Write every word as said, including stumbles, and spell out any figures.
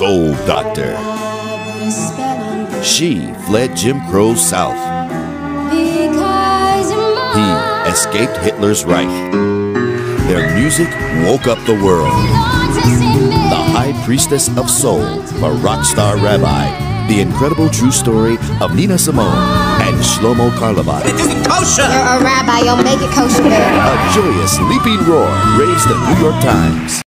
soul doctor. She fled Jim Crow's South. He escaped Hitler's Reich. Their music woke up the world. The High Priestess of Soul for Rockstar Rabbi. The incredible true story of Nina Simone and Shlomo Carlebach. It isn't kosher! You're a rabbi, you'll make it kosher. A joyous leaping roar raised the New York Times.